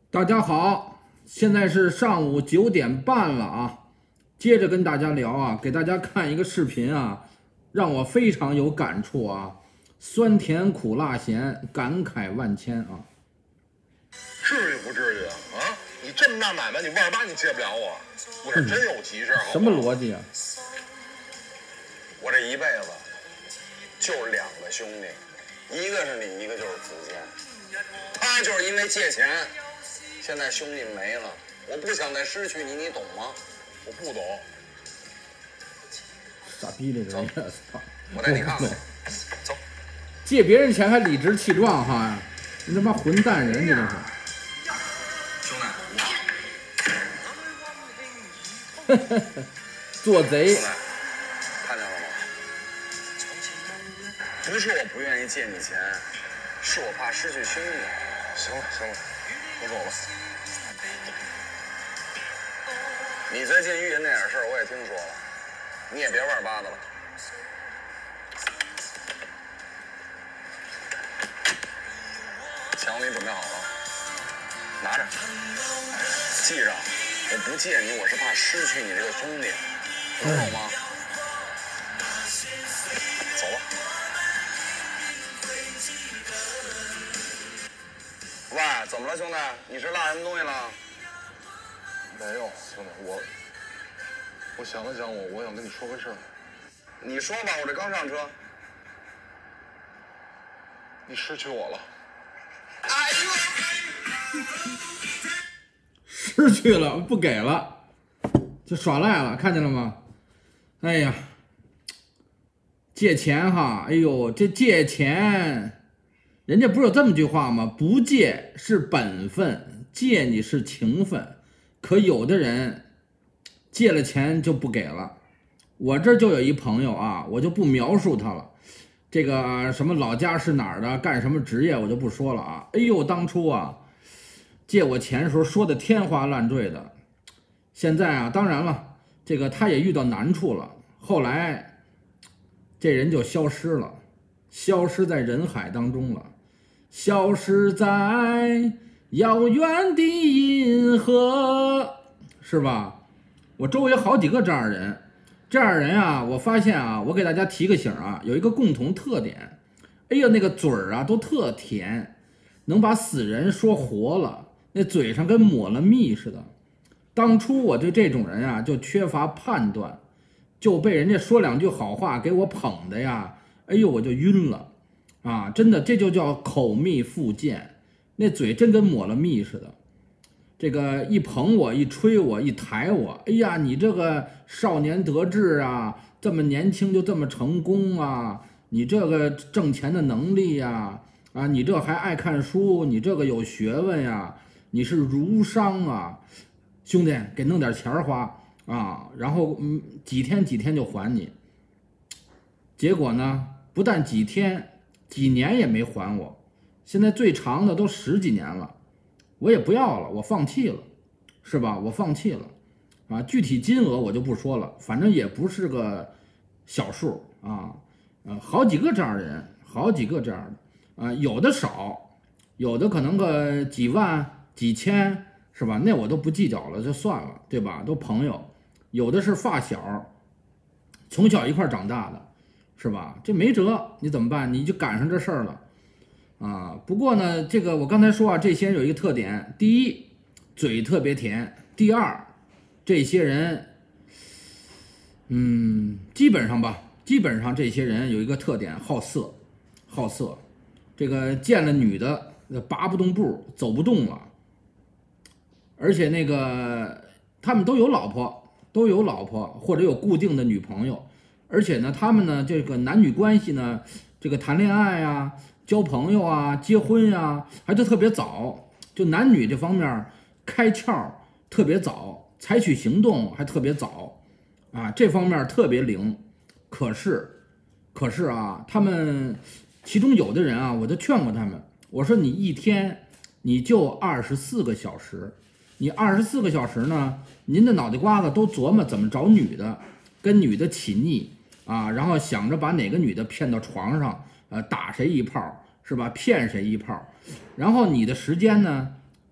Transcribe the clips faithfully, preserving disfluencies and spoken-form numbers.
大家好，现在是上午九点半了啊。接着跟大家聊啊，给大家看一个视频啊，让我非常有感触啊，酸甜苦辣咸，感慨万千啊。 至于不至于啊？啊，你这么大买卖，你万八你借不了我，我这真有急事儿。 什么逻辑啊？ 我这一辈子就两个兄弟，一个是你，一个就是子健。他就是因为借钱，现在兄弟没了，我不想再失去你，你懂吗？我不懂。 傻逼这人，操！ 我带你看看。走。 借别人钱还理直气壮哈，你他妈混蛋人，你这是。 兄弟。做贼。 兄弟，看见了吗？不是我不愿意借你钱，是我怕失去兄弟。行了行了，我走了。你最近遇见那点事儿我也听说了，你也别万八的了。钱我给你准备好了，拿着，记着，我不借你，我是怕失去你这个兄弟，能懂吗？走吧。喂，怎么了，兄弟？你是落什么东西了？ 没有，兄弟，我我想了想，我我想跟你说个事儿。 你说吧，我这刚上车。 你失去我了。 哎呦！失去了，不给了，就耍赖了，看见了吗？哎呀，借钱哈，哎呦，这借钱，人家不是有这么句话吗？不借是本分，借你是情分。可有的人借了钱就不给了。我这就有一朋友啊，我就不描述他了，这个什么老家是哪儿的，干什么职业我就不说了啊。哎呦，当初啊借我钱的时候说的天花乱坠的，现在啊当然了，这个他也遇到难处了，后来这人就消失了，消失在人海当中了，消失在遥远的银河，是吧？我周围好几个这样的人，这样的人啊，我发现啊，我给大家提个醒啊，有一个共同特点，哎呀，那个嘴儿啊都特甜，能把死人说活了，那嘴上跟抹了蜜似的。当初我对这种人啊就缺乏判断，就被人家说两句好话给我捧的呀，哎呦我就晕了啊！真的，这就叫口蜜腹剑。那嘴真跟抹了蜜似的，这个一捧我，一吹我，一抬我，哎呀，你这个少年得志啊，这么年轻就这么成功啊，你这个挣钱的能力呀，啊，你这还爱看书，你这个有学问呀，你是儒商啊，兄弟，给弄点钱花啊，然后嗯，几天几天就还你。结果呢，不但几天，几年也没还我。现在最长的都十几年了，我也不要了，我放弃了，是吧？我放弃了，啊，具体金额我就不说了，反正也不是个小数啊，呃，好几个这样的人，好几个这样的，啊，有的少，有的可能个几万、几千，是吧？那我都不计较了，就算了，对吧？都朋友，有的是发小，从小一块长大的，是吧？这没辙，你怎么办？你就赶上这事儿了。啊，不过呢，这个我刚才说啊，这些人有一个特点：第一，嘴特别甜；第二，这些人，嗯，基本上吧，基本上这些人有一个特点，好色，好色。这个见了女的，拔不动步，走不动了。而且那个他们都有老婆，都有老婆或者有固定的女朋友，而且呢，他们呢，这个男女关系呢，这个谈恋爱啊。交朋友啊，结婚呀、啊，还都特别早，就男女这方面开窍特别早，采取行动还特别早，啊，这方面特别灵。可是，可是啊，他们其中有的人啊，我就劝过他们，我说你一天你就二十四个小时，你二十四个小时呢，您的脑袋瓜子都琢磨怎么找女的，跟女的起腻啊，然后想着把哪个女的骗到床上。呃，打谁一炮是吧？骗谁一炮，然后你的时间呢，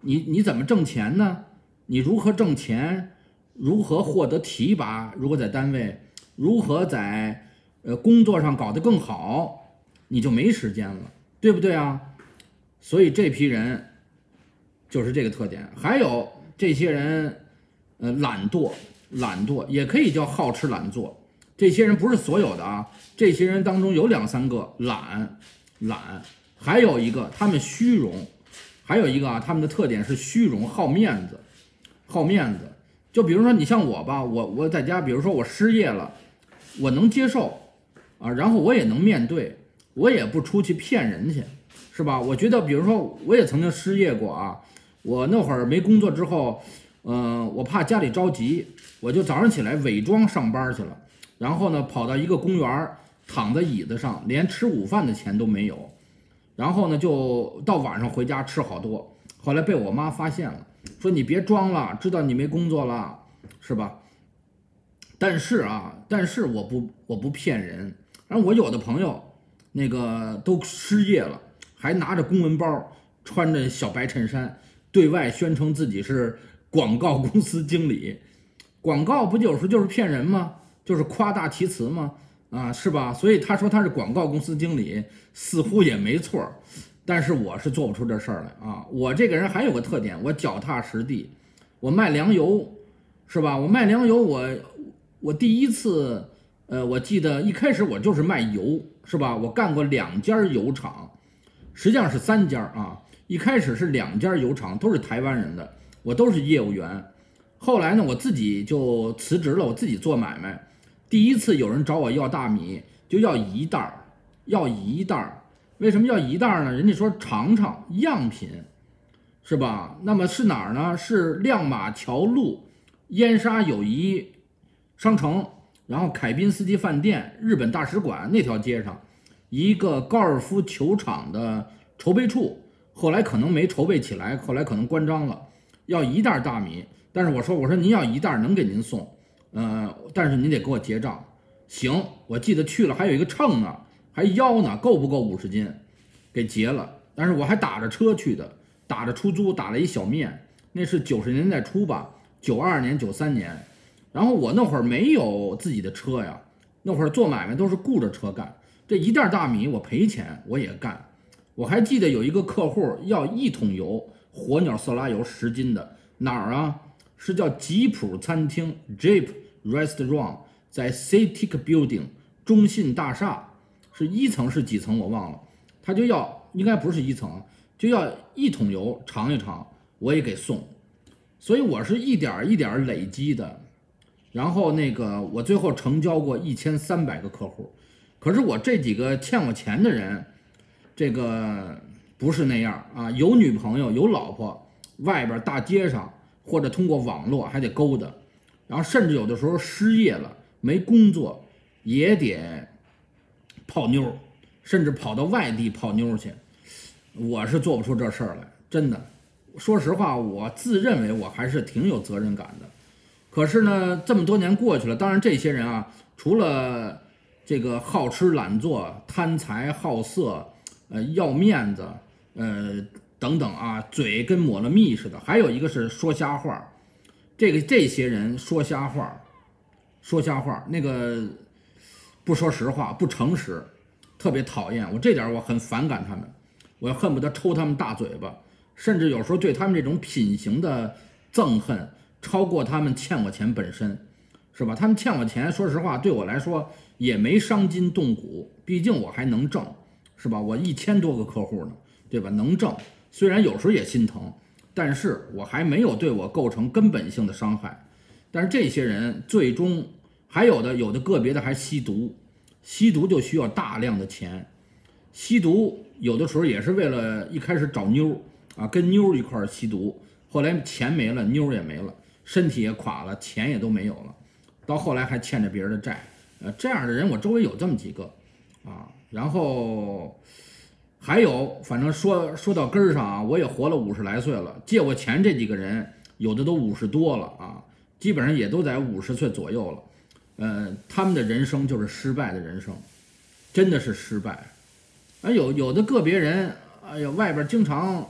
你你怎么挣钱呢？你如何挣钱？如何获得提拔？如果在单位，如何在呃工作上搞得更好，你就没时间了，对不对啊？所以这批人就是这个特点。还有这些人，呃，懒惰，懒惰也可以叫好吃懒做。这些人不是所有的啊，这些人当中有两三个懒，懒，还有一个他们虚荣，还有一个啊，他们的特点是虚荣，好面子，好面子。就比如说你像我吧，我我在家，比如说我失业了，我能接受啊，然后我也能面对，我也不出去骗人去，是吧？我觉得，比如说我也曾经失业过啊，我那会儿没工作之后，嗯、呃，我怕家里着急，我就早上起来伪装上班去了，然后呢，跑到一个公园，躺在椅子上，连吃午饭的钱都没有，然后呢，就到晚上回家吃好多，后来被我妈发现了。说你别装了，知道你没工作了，是吧？但是啊，但是我不我不骗人。然后我有的朋友，那个都失业了，还拿着公文包，穿着小白衬衫，对外宣称自己是广告公司经理。广告不有时候就是骗人吗？就是夸大其词吗？啊，是吧？所以他说他是广告公司经理，似乎也没错。但是我是做不出这事儿来啊！我这个人还有个特点，我脚踏实地，我卖粮油，是吧？我卖粮油，我我第一次，呃，我记得一开始我就是卖油，是吧？我干过两家油厂，实际上是三家啊。一开始是两家油厂，都是台湾人的，我都是业务员。后来呢，我自己就辞职了，我自己做买卖。第一次有人找我要大米，就要一袋儿，要一袋儿。为什么要一袋呢？人家说尝尝样品，是吧？那么是哪儿呢？是亮马桥路燕莎友谊商城，然后凯宾斯基饭店、日本大使馆那条街上，一个高尔夫球场的筹备处，后来可能没筹备起来，后来可能关张了。要一袋大米，但是我说我说您要一袋能给您送，呃，但是您得给我结账。行，我记得去了还有一个秤呢。还腰呢，够不够五十斤？给结了，但是我还打着车去的，打着出租，打了一小面，那是九十年代初吧，九二年、九三年。然后我那会儿没有自己的车呀，那会儿做买卖都是雇着车干。这一袋大米我赔钱我也干。我还记得有一个客户要一桶油，火鸟色拉油十斤的，哪儿啊？是叫吉普餐厅 Jeep Restaurant， 在 Citic Building 中信大厦。是一层是几层我忘了，他就要应该不是一层，就要一桶油尝一尝，我也给送，所以我是一点一点累积的，然后那个我最后成交过一千三百个客户，可是我这几个欠我钱的人，这个不是那样啊，有女朋友有老婆，外边大街上或者通过网络还得勾搭，然后甚至有的时候失业了没工作也得泡妞，甚至跑到外地泡妞去，我是做不出这事儿来，真的。说实话，我自认为我还是挺有责任感的。可是呢，这么多年过去了，当然这些人啊，除了这个好吃懒做、贪财好色、呃要面子、呃等等啊，嘴跟抹了蜜似的，还有一个是说瞎话。这个这些人说瞎话，说瞎话，那个。不说实话，不诚实，特别讨厌我。这点我很反感他们，我恨不得抽他们大嘴巴，甚至有时候对他们这种品行的憎恨超过他们欠我钱本身，是吧？他们欠我钱，说实话对我来说也没伤筋动骨，毕竟我还能挣，是吧？我一千多个客户呢，对吧？能挣，虽然有时候也心疼，但是我还没有对我构成根本性的伤害。但是这些人最终。还有的有的个别的还吸毒，吸毒就需要大量的钱，吸毒有的时候也是为了一开始找妞啊，跟妞一块儿吸毒，后来钱没了，妞也没了，身体也垮了，钱也都没有了，到后来还欠着别人的债，呃，这样的人我周围有这么几个啊，然后还有反正说说到根儿上啊，我也活了五十来岁了，借我钱这几个人有的都五十多了啊，基本上也都在五十岁左右了。呃，他们的人生就是失败的人生，真的是失败。而有有的个别人，哎呀，外边经常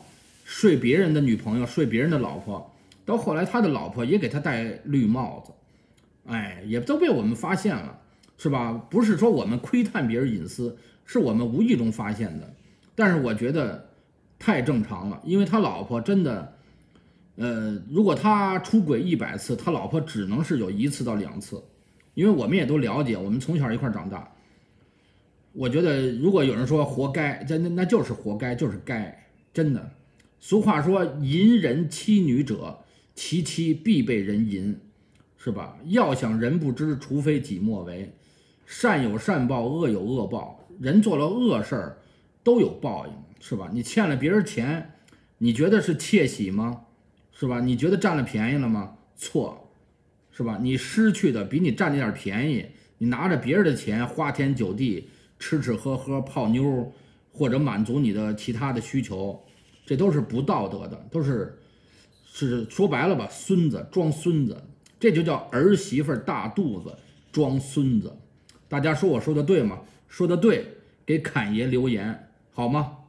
睡别人的女朋友，睡别人的老婆，到后来他的老婆也给他戴绿帽子，哎，也都被我们发现了，是吧？不是说我们窥探别人隐私，是我们无意中发现的。但是我觉得太正常了，因为他老婆真的，呃，如果他出轨一百次，他老婆只能是有一次到两次，因为我们也都了解，我们从小一块长大。我觉得如果有人说活该，那那就是活该，就是该，真的。俗话说，淫人妻女者，其妻必被人淫，是吧？要想人不知，除非己莫为。善有善报，恶有恶报，人做了恶事儿都有报应，是吧？你欠了别人钱，你觉得是窃喜吗？是吧？你觉得占了便宜了吗？错，是吧？你失去的比你占那点便宜，你拿着别人的钱花天酒地，吃吃喝喝泡妞，或者满足你的其他的需求，这都是不道德的，都是是说白了吧，孙子装孙子，这就叫儿媳妇大肚子装孙子。大家说我说的对吗？说的对，给侃爷留言好吗？